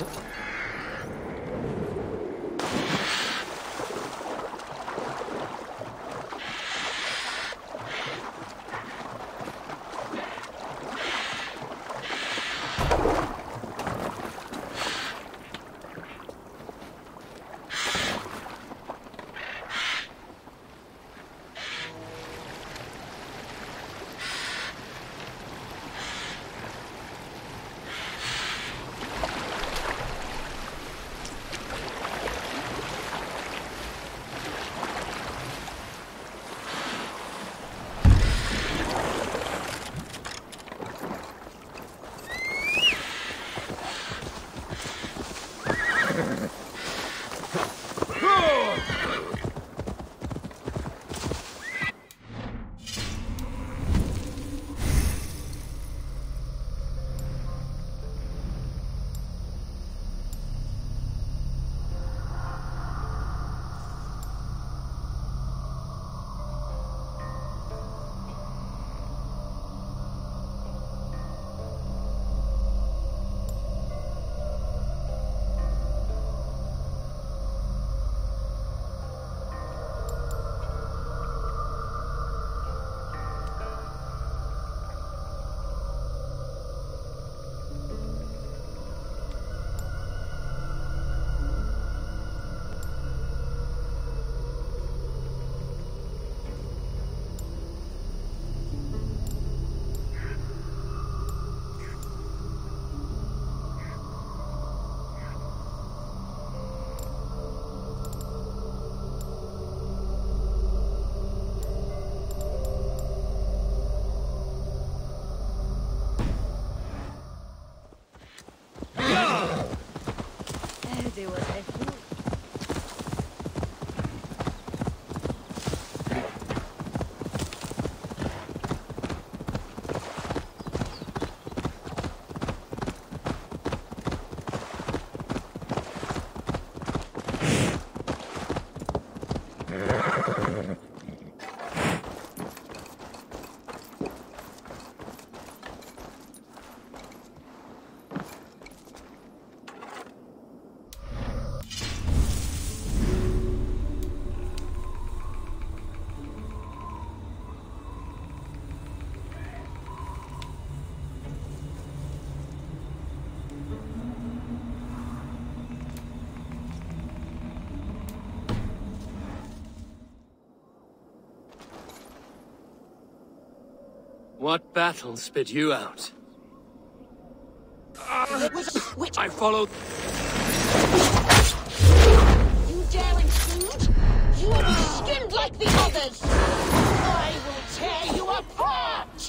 What battle spit you out? I followed... You dare intrude? You will be skinned like the others! I will tear you apart!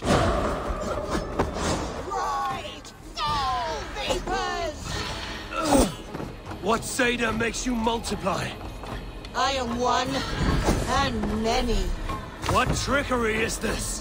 Right! Fall, vapors! What Seder makes you multiply? I am one, and many. What trickery is this?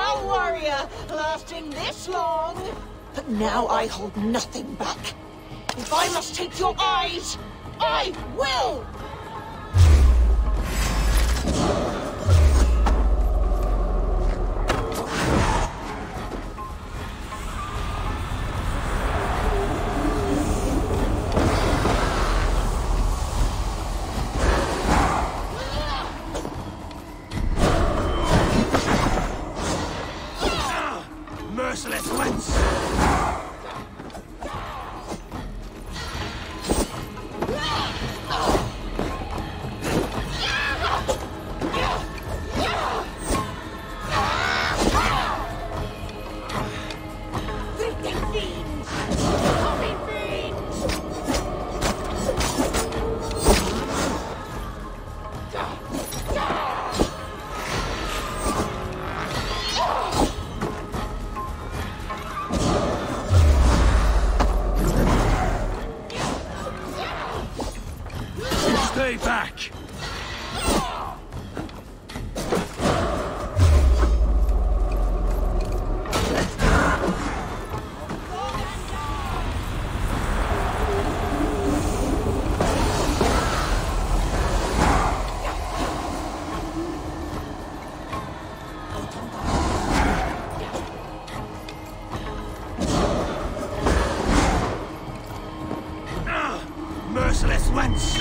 Now I hold nothing back. If I must take your eyes, I will! Merciless winds! Stay back! Merciless winds!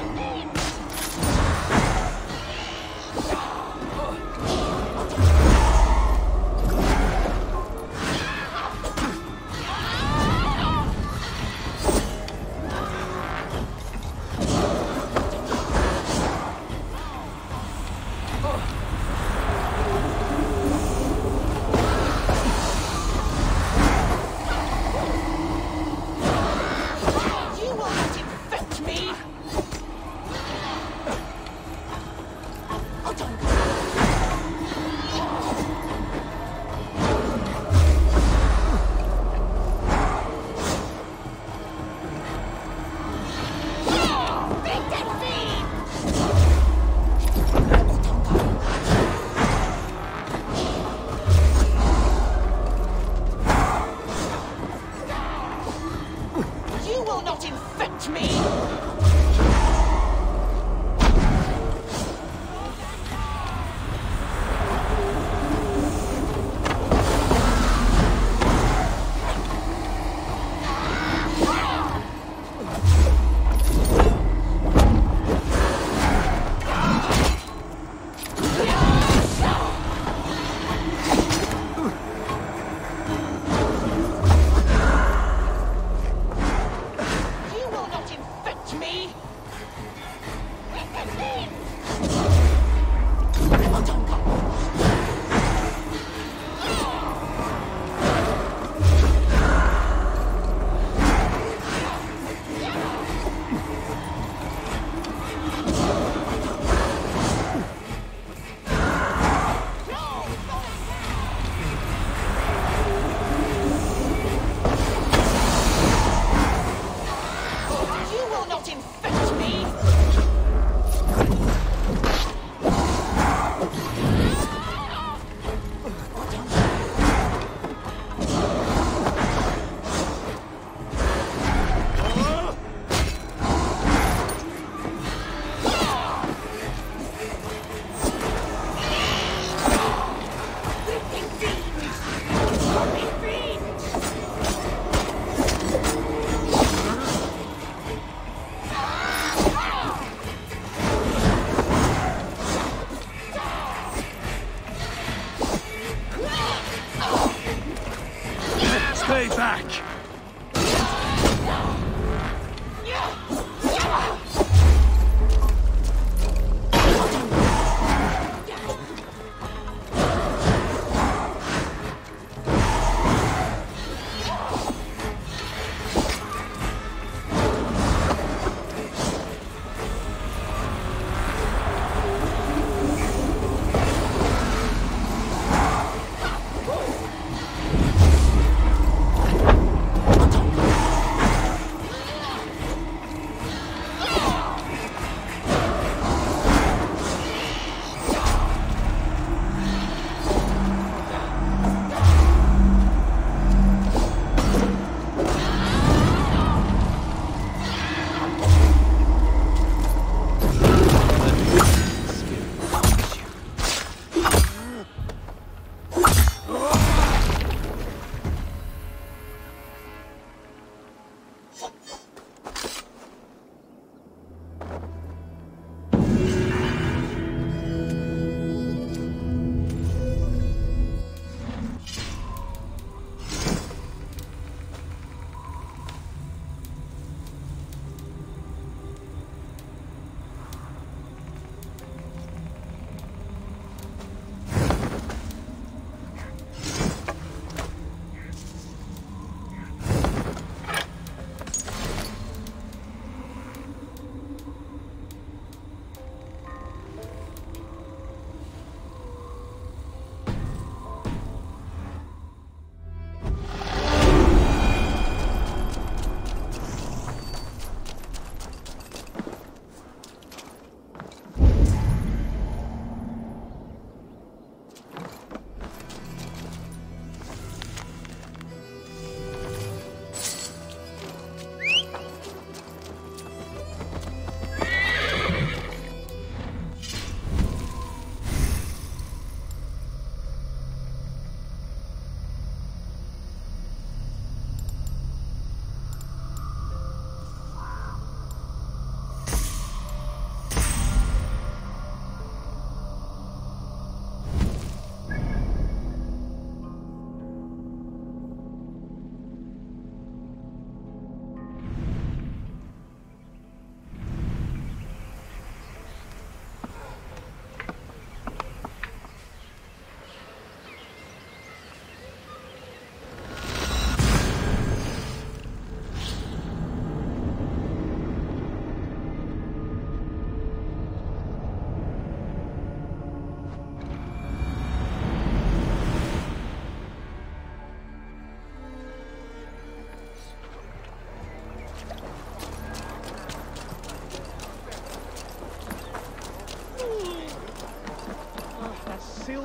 Stay back!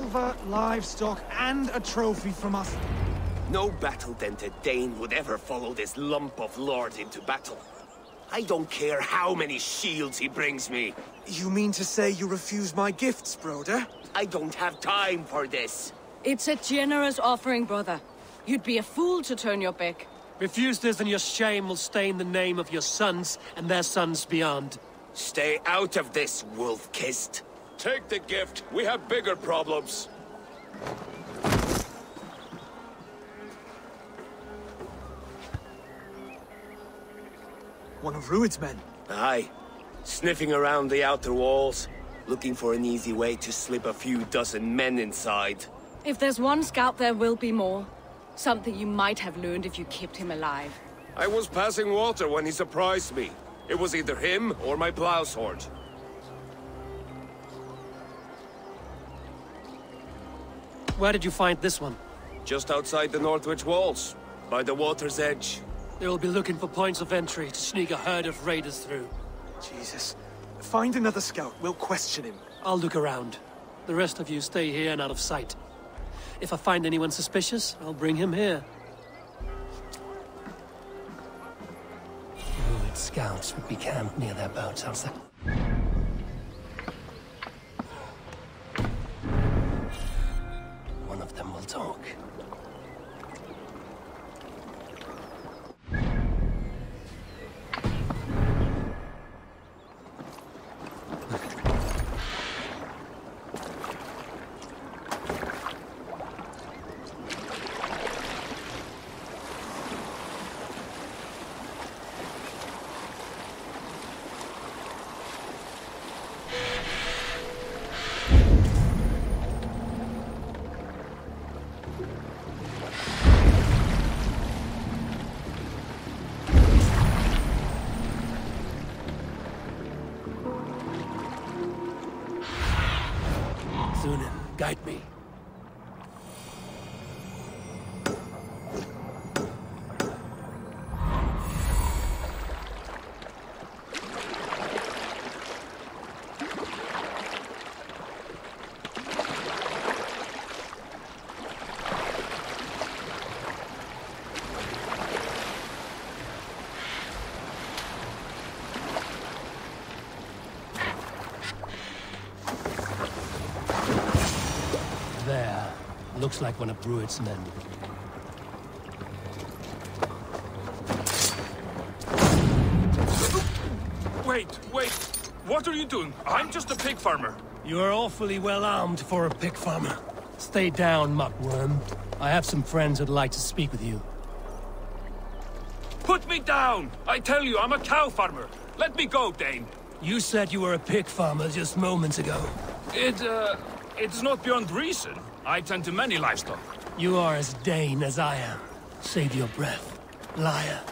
silver, livestock, and a trophy from us. No battle-dented Dane would ever follow this lump of lord into battle. I don't care how many shields he brings me. You mean to say you refuse my gifts, Broder? I don't have time for this. It's a generous offering, brother. You'd be a fool to turn your back. Refuse this and your shame will stain the name of your sons and their sons beyond. Stay out of this, wolf-kissed. Take the gift. We have bigger problems. One of Rued's men. Aye. Sniffing around the outer walls, looking for an easy way to slip a few dozen men inside. If there's one scout, there will be more. Something you might have learned if you kept him alive. I was passing water when he surprised me. It was either him or my plow sword. Where did you find this one? Just outside the Northwich walls, by the water's edge. They will be looking for points of entry to sneak a herd of raiders through. Jesus. Find another scout. We'll question him. I'll look around. The rest of you stay here and out of sight. If I find anyone suspicious, I'll bring him here. Rued scouts would be camped near their boats outside. One of them will talk. Guide me. Looks like one of Rued's men. Wait! What are you doing? I'm just a pig farmer. You are awfully well armed for a pig farmer. Stay down, muckworm. I have some friends who'd like to speak with you. Put me down! I tell you, I'm a cow farmer. Let me go, Dane. You said you were a pig farmer just moments ago. It's not beyond reason. I tend to many livestock. You are as Dane as I am. Save your breath, liar.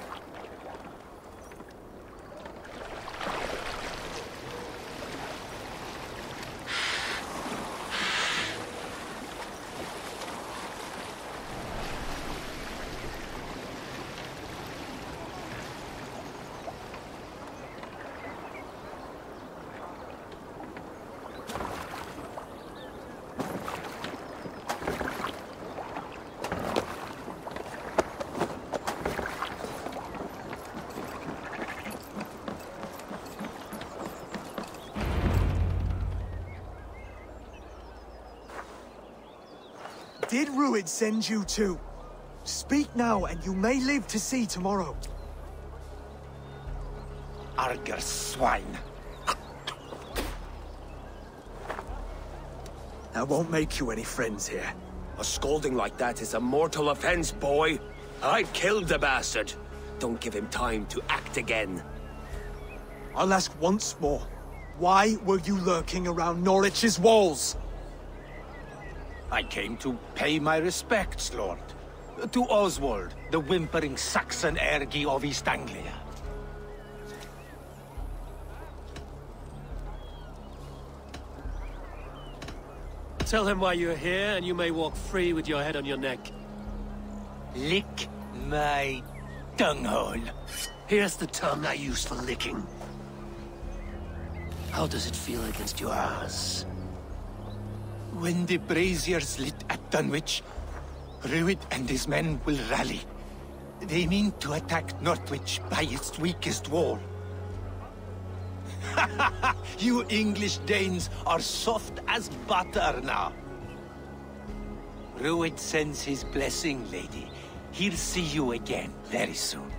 Did Rued send you too? Speak now, and you may live to see tomorrow. Arger swine. That won't make you any friends here. A scolding like that is a mortal offense, boy. I'd kill the bastard. Don't give him time to act again. I'll ask once more. Why were you lurking around Norwich's walls? I came to pay my respects, Lord. To Oswald, the whimpering Saxon ergi of East Anglia. Tell him why you're here, and you may walk free with your head on your neck. Lick my dunghole. Here's the tongue I use for licking. How does it feel against your ass? When the braziers lit at Dunwich, Rued and his men will rally. They mean to attack Norwich by its weakest wall. You English Danes are soft as butter now. Rued sends his blessing, lady. He'll see you again very soon.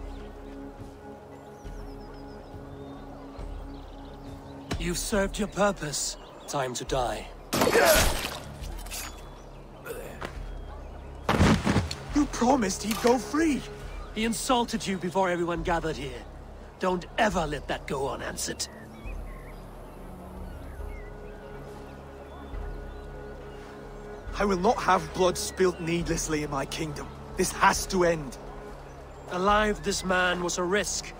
You've served your purpose. Time to die. You promised he'd go free. He insulted you before everyone gathered here. Don't ever let that go unanswered. I will not have blood spilt needlessly in my kingdom. This has to end. Alive, this man was a risk.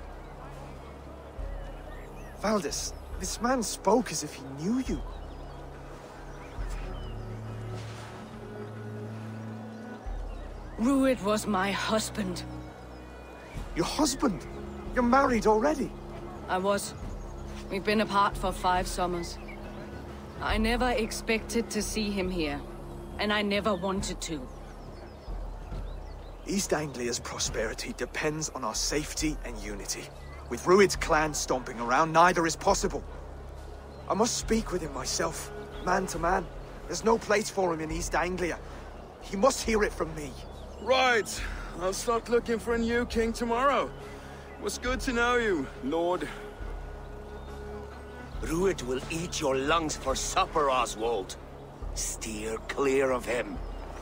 Valdis, this man spoke as if he knew you. Rued was my husband. Your husband? You're married already? I was. We've been apart for 5 summers. I never expected to see him here, and I never wanted to. East Anglia's prosperity depends on our safety and unity. With Rued's clan stomping around, neither is possible. I must speak with him myself, man to man. There's no place for him in East Anglia. He must hear it from me. Right. I'll start looking for a new king tomorrow. It was good to know you, Lord. Rued will eat your lungs for supper, Oswald. Steer clear of him.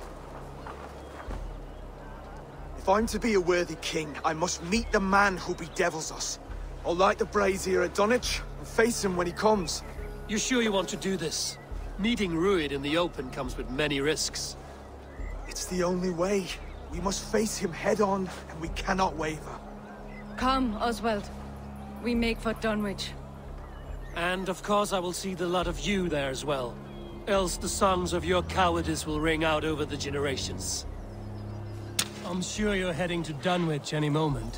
If I'm to be a worthy king, I must meet the man who bedevils us. I'll light the brazier at Dunwich and face him when he comes. You sure you want to do this? Meeting Rued in the open comes with many risks. It's the only way. We must face him head-on, and we cannot waver. Come, Oswald. We make for Dunwich. And of course I will see the lot of you there as well. Else the songs of your cowardice will ring out over the generations. I'm sure you're heading to Dunwich any moment.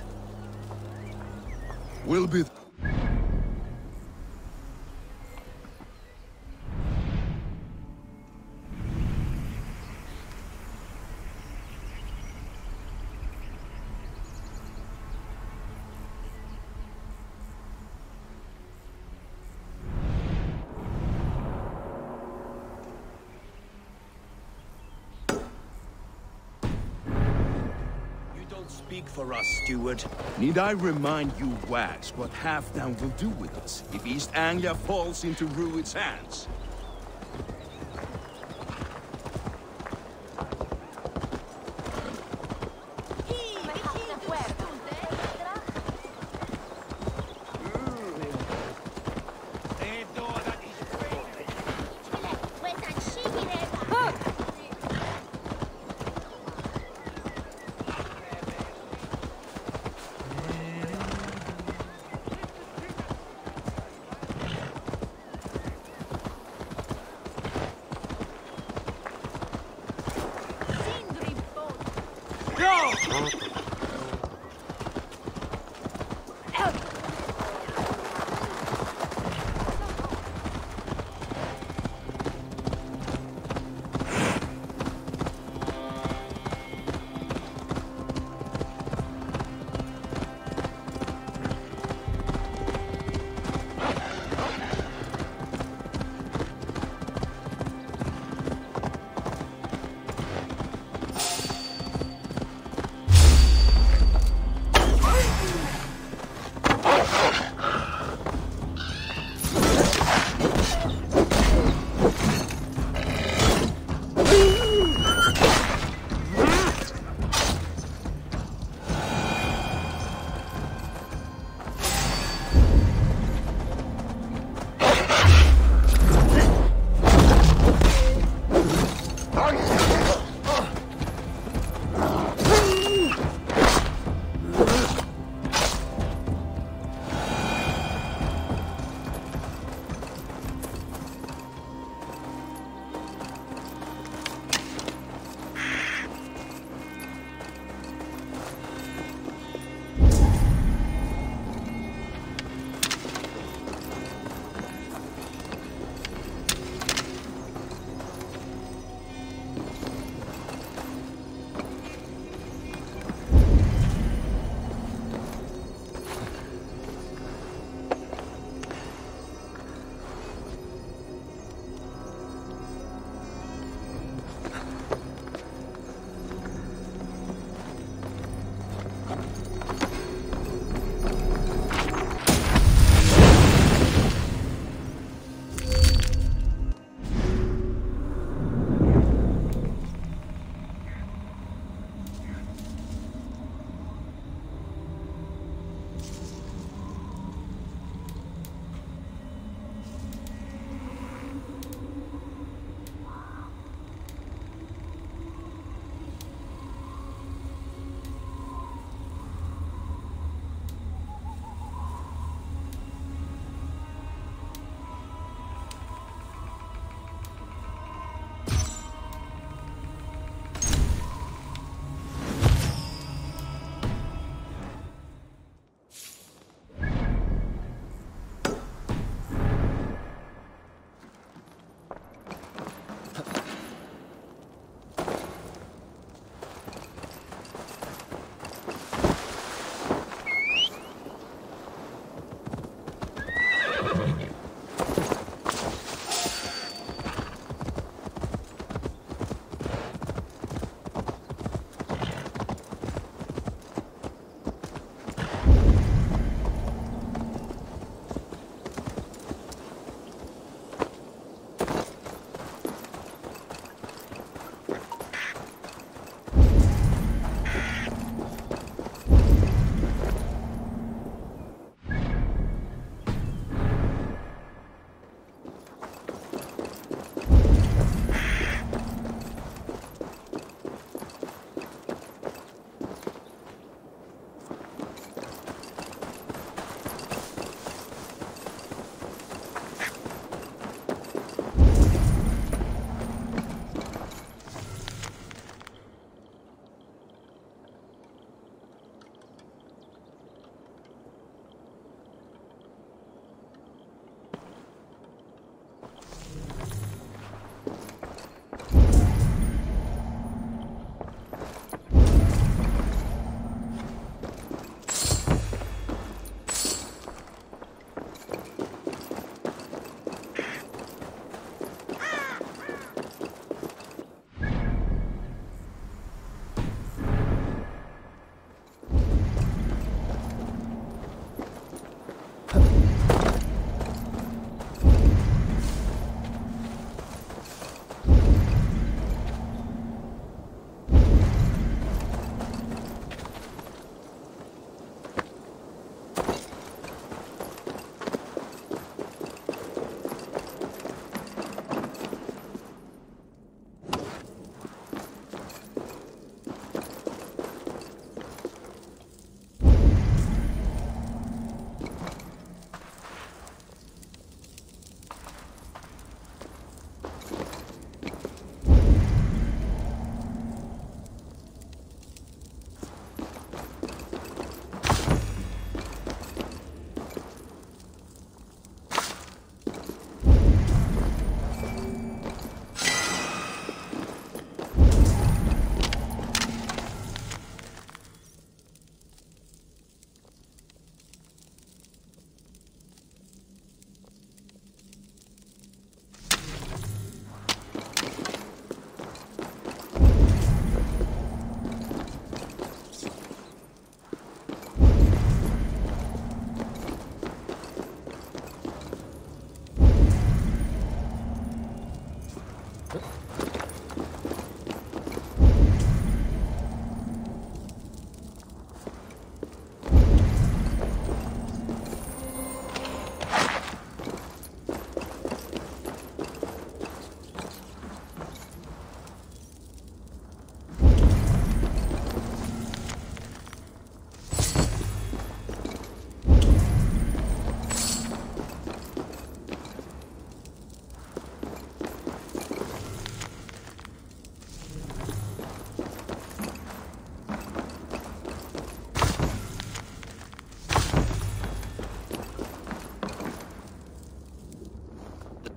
Will be... Speak for us, steward. Need I remind you, Wags, what Halfdan will do with us if East Anglia falls into Rued's hands?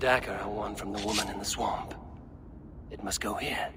dagger I won from the woman in the swamp. It must go here.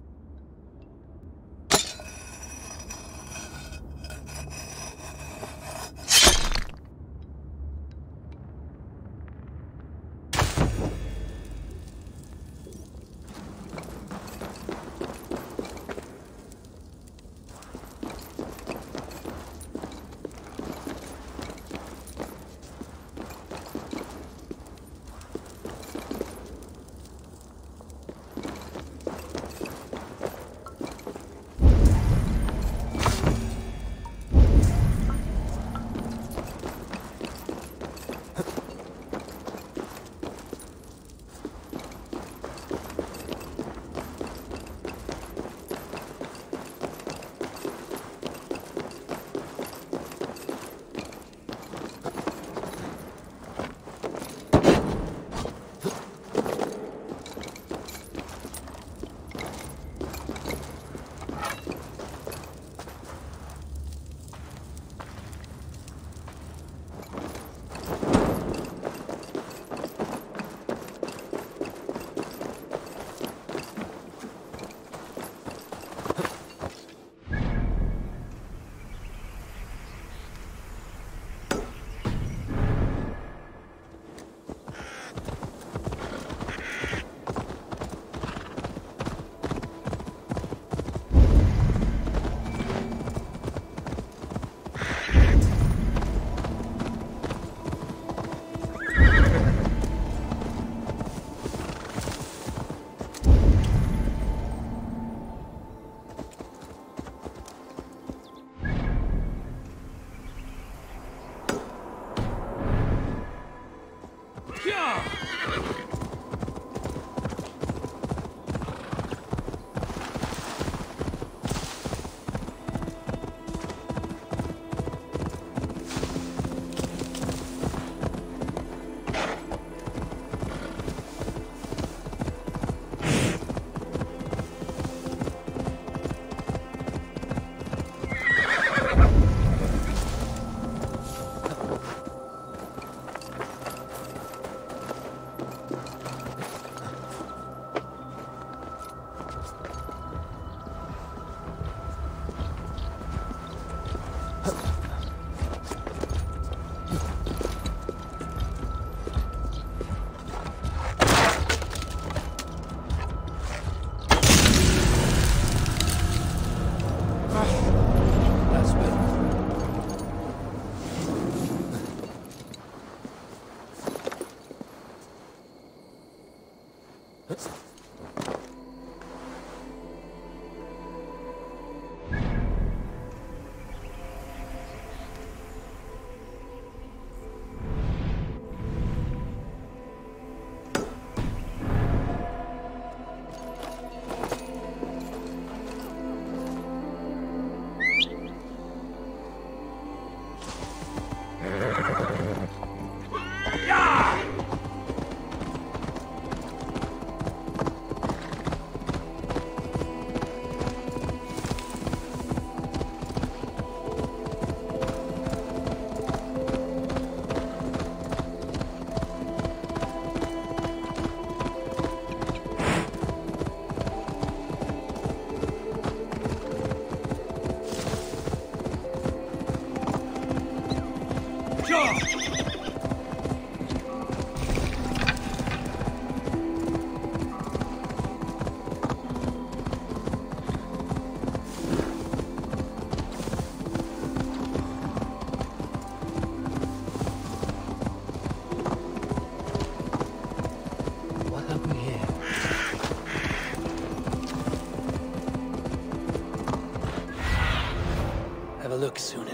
Look, Sunan.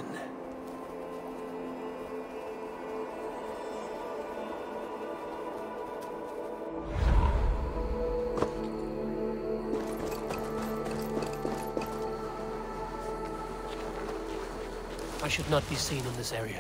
I should not be seen in this area.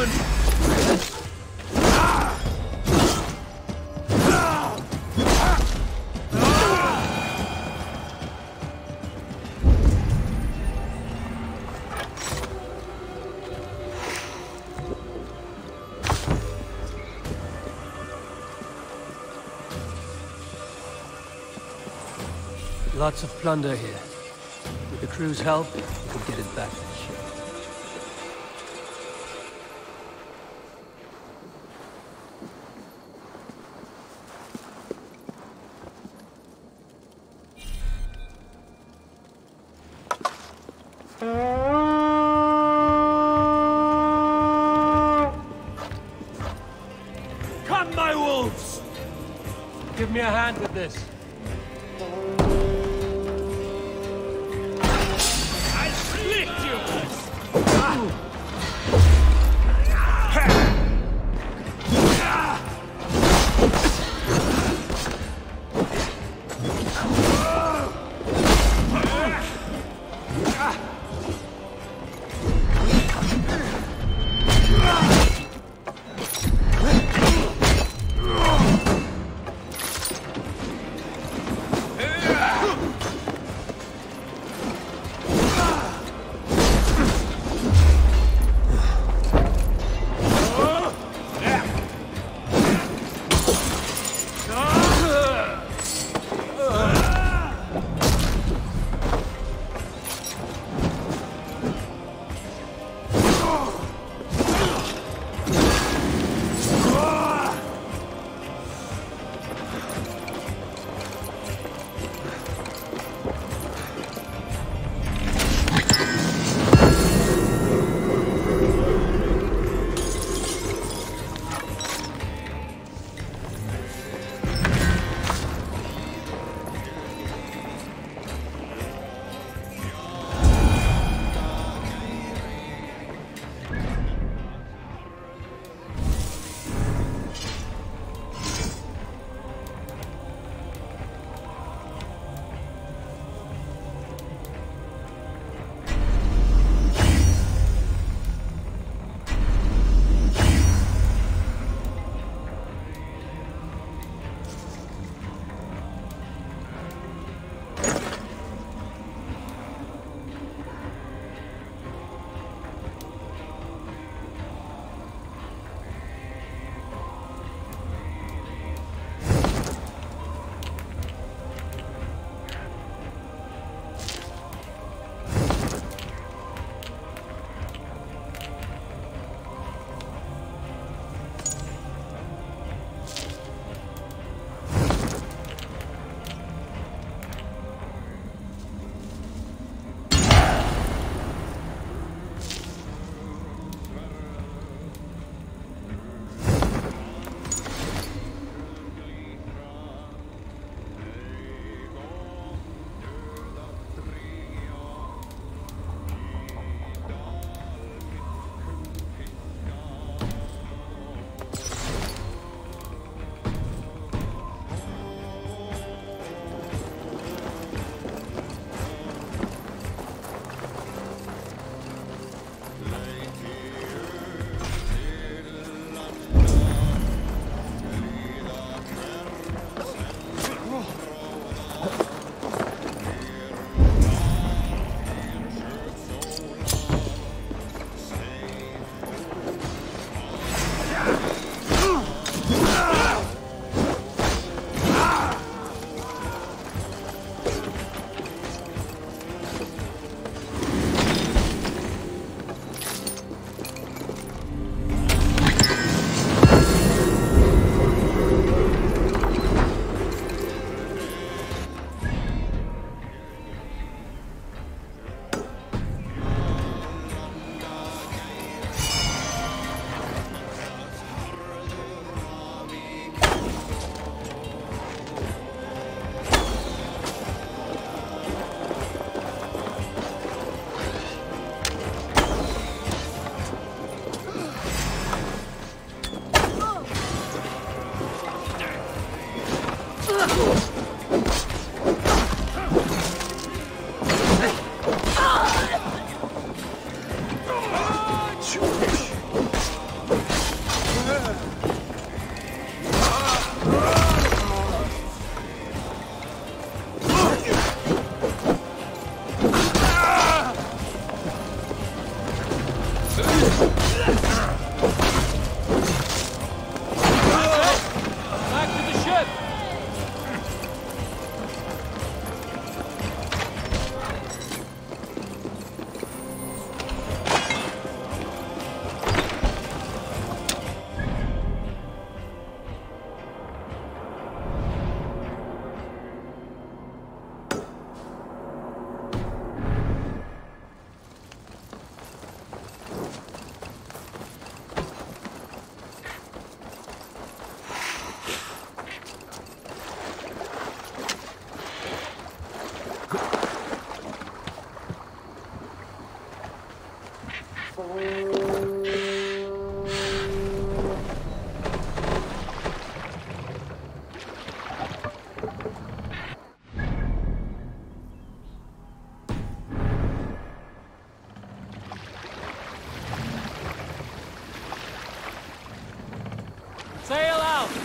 Lots of plunder here. With the crew's help, we can get it back to the ship. Come, my wolves! Give me a hand with this.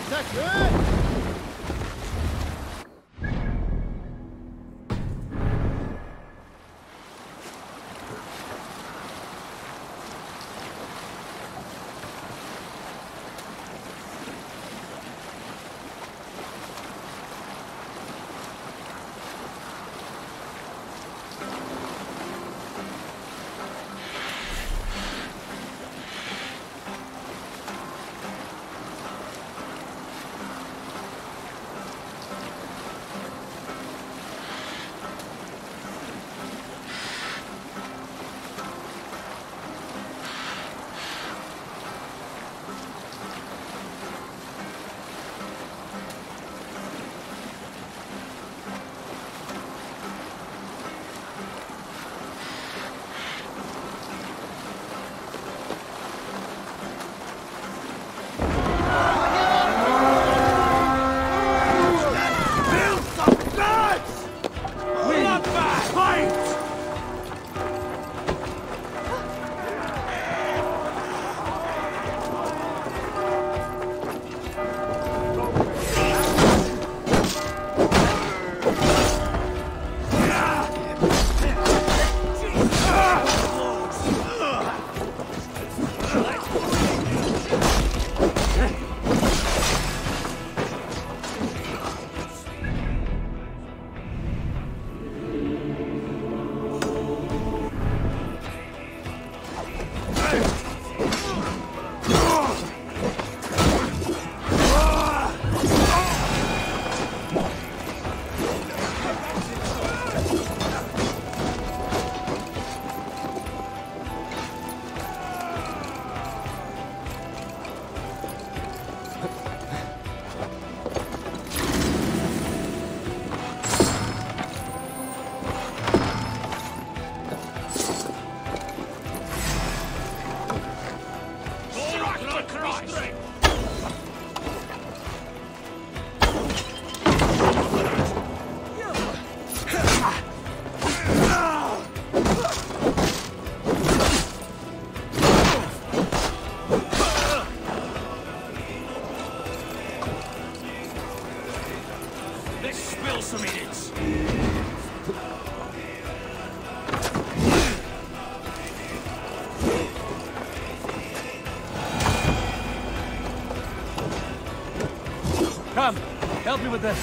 Come, help me with this.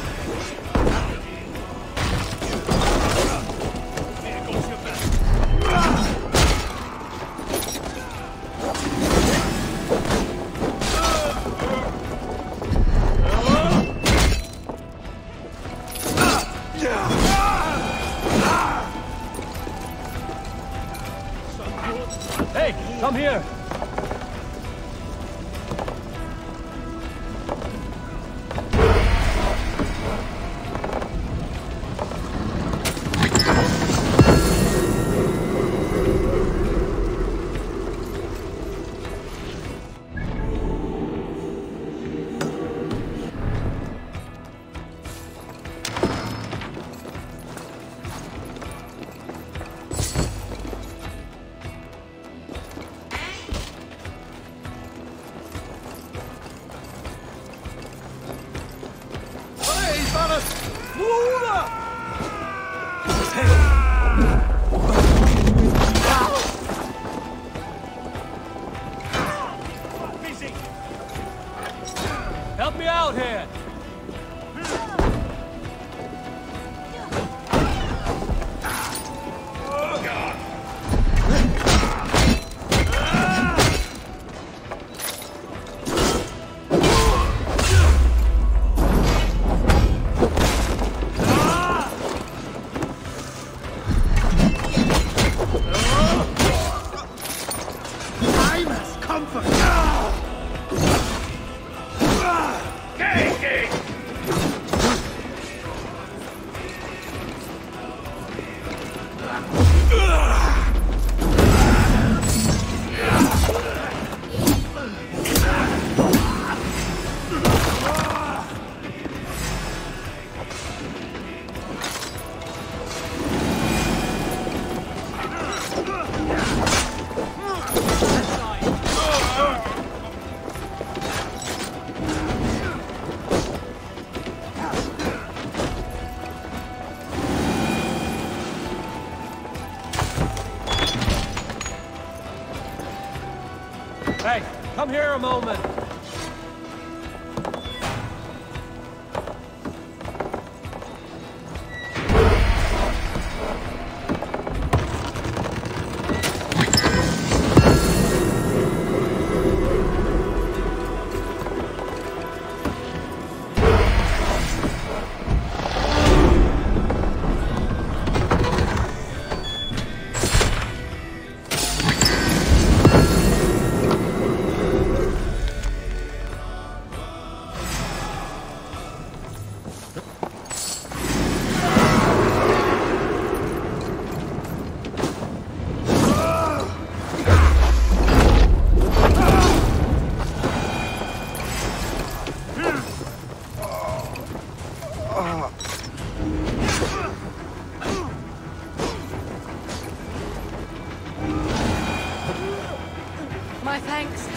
Hey, come here. Help me out here! Hey, come here a moment. My thanks.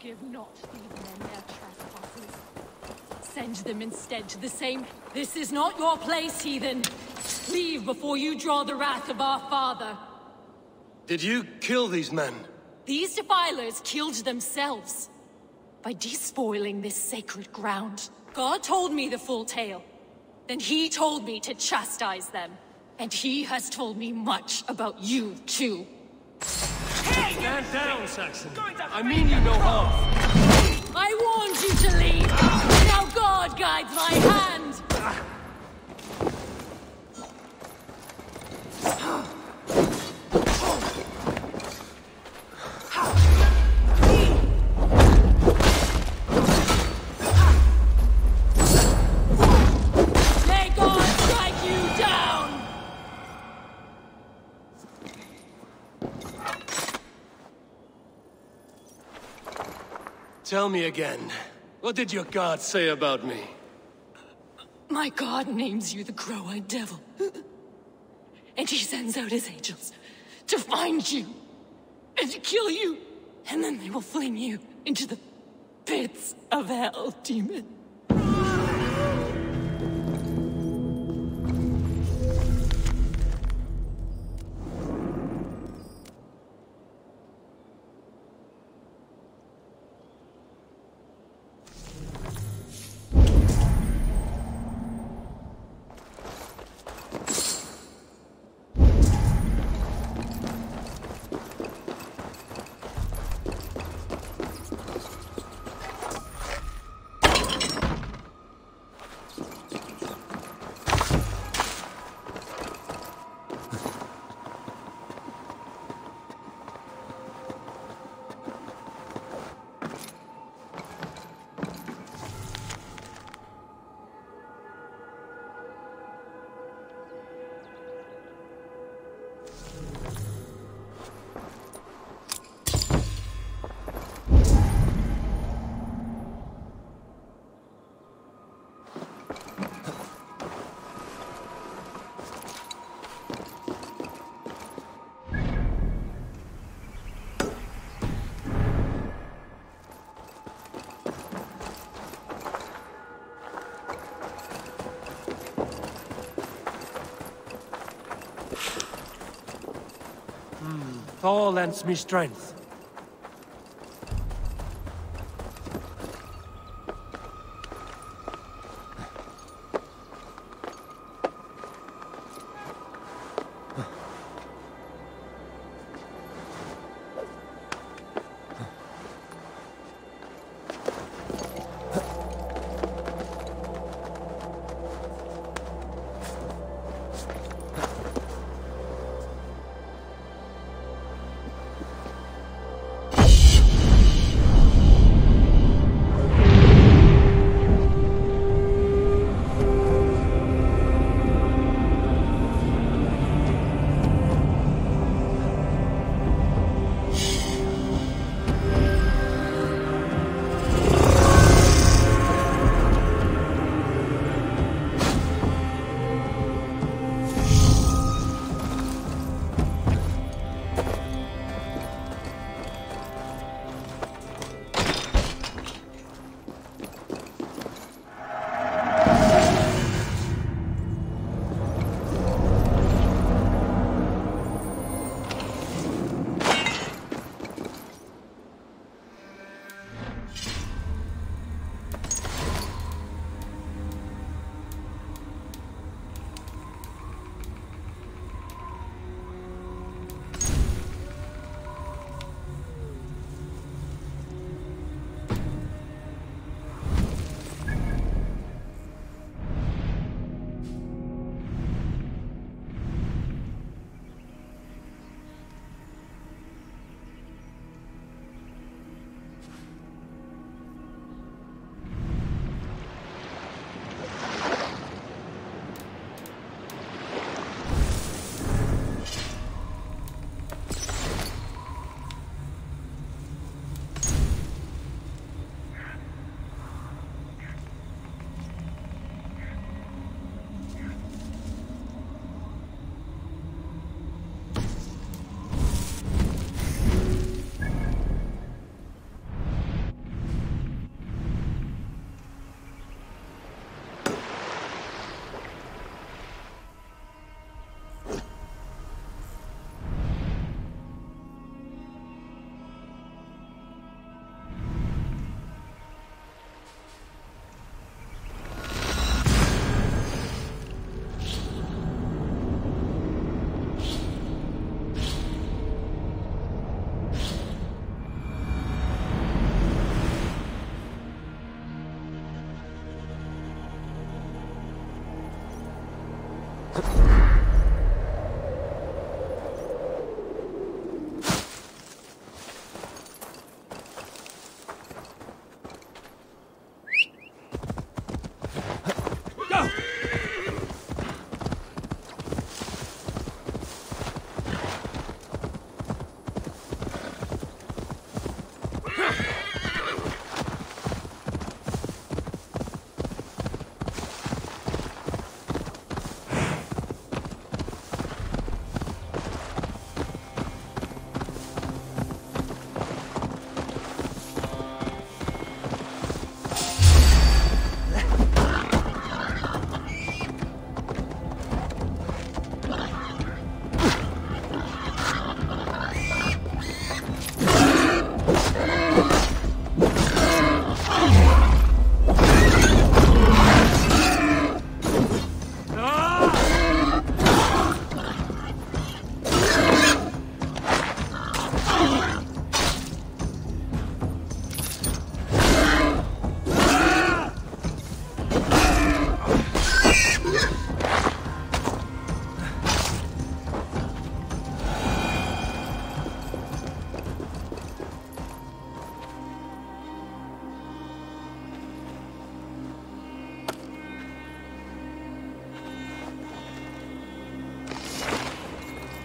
Give not these men their trespasses. Send them instead to the same... This is not your place, heathen! Leave before you draw the wrath of our father. Did you kill these men? These defilers killed themselves. By despoiling this sacred ground. God told me the full tale. Then he told me to chastise them. And he has told me much about you, too. Hey! Stand down, Saxon. I mean you no harm. I warned you to leave. Now God guides my hand. Tell me again, what did your god say about me? My god names you the Crow-Eyed Devil. And he sends out his angels to find you and to kill you. And then they will fling you into the pits of hell, demon. Thor lends me strength.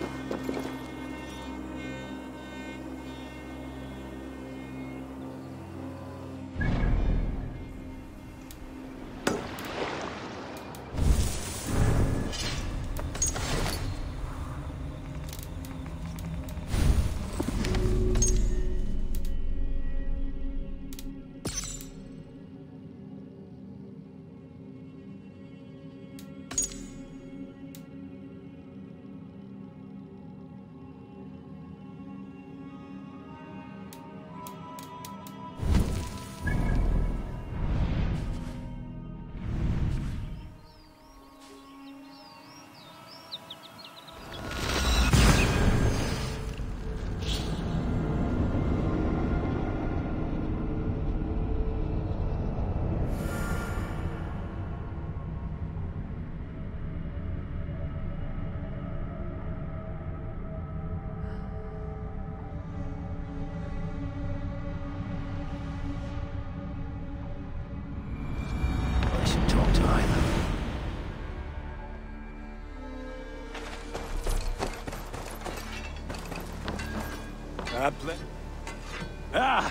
I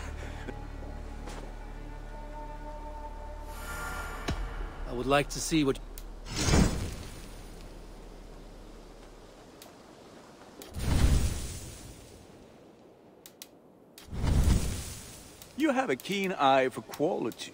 would like to see what... You have a keen eye for quality.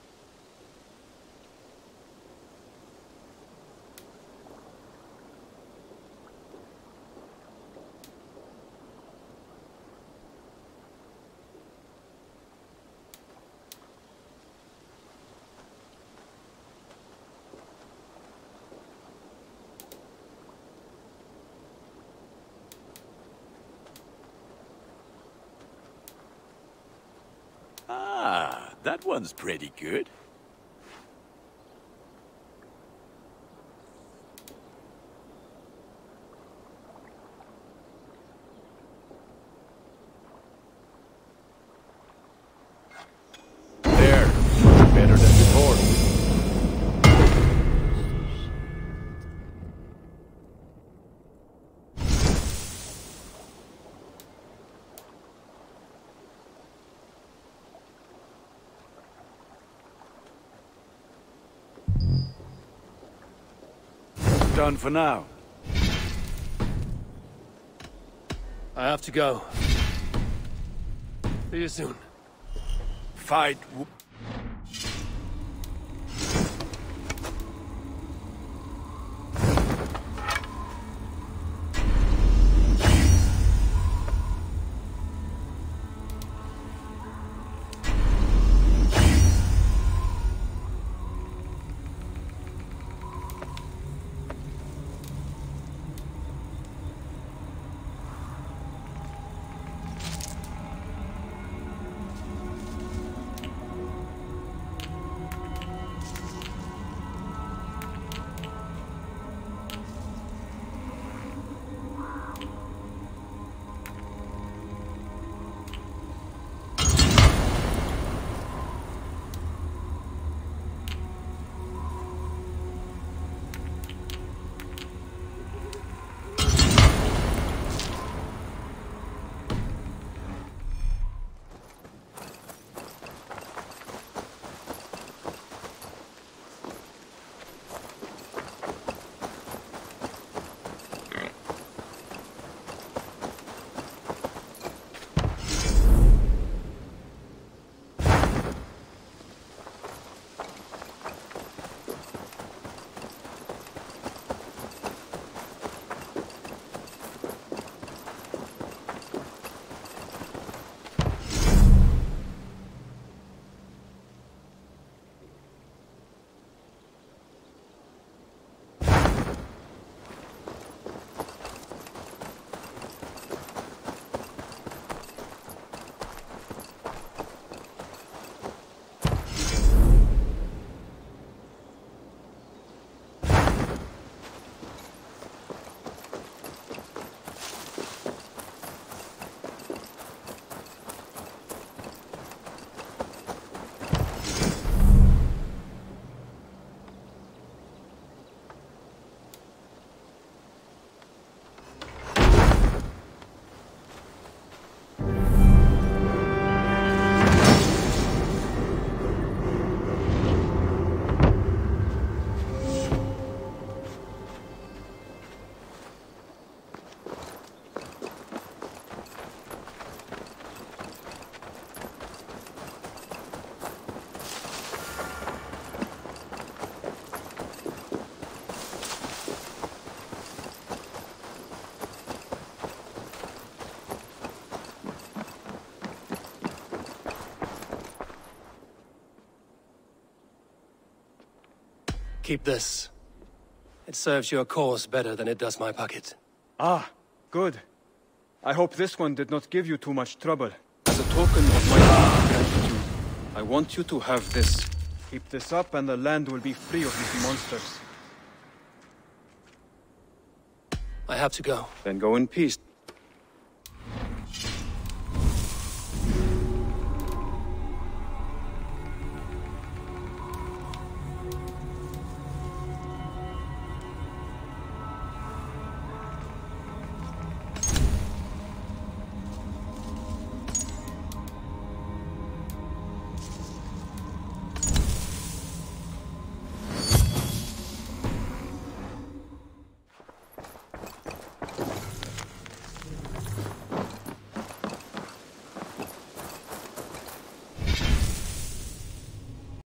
That one's pretty good. There, better than before. Done for now. I have to go. See you soon. Fight. Keep this. It serves your cause better than it does my pocket. Ah, good. I hope this one did not give you too much trouble. As a token of my gratitude, I want you to have this. Keep this up and the land will be free of these monsters. I have to go. Then go in peace.